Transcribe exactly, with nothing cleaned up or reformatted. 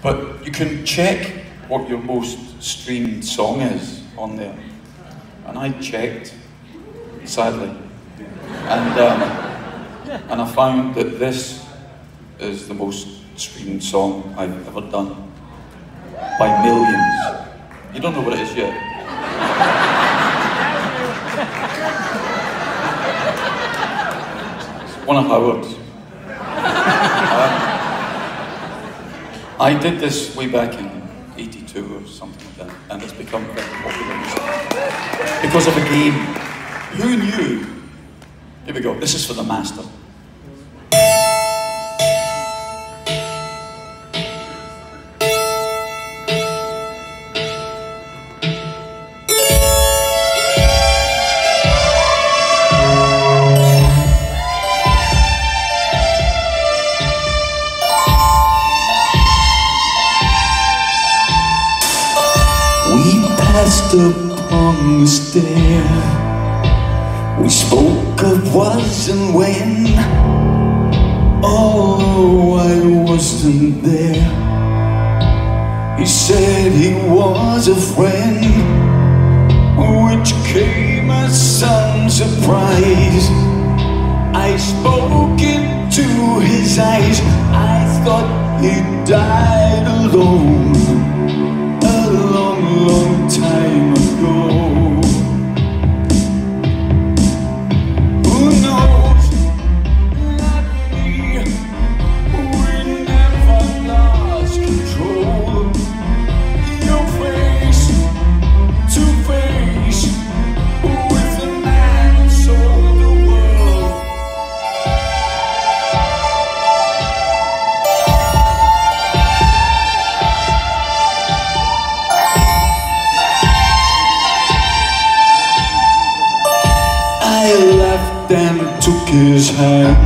But you can check what your most streamed song is on there. And I checked, sadly. And, um, and I found that this is the most streamed song I've ever done. By millions. You don't know what it is yet. It's one of Howard's. Uh, I did this way back in eighty-two or something like that, and it's become very popular because of a game. Who knew? Here we go, this is for the master. Upon the stair, we spoke of was and when, although I wasn't there. He said he was a friend, which came as some surprise. I spoke into his eyes, I thought he died alone a long, long time ago. Who knows? Not me. We never lost control. Your face to face with the man who sold the world. I left and took his hand.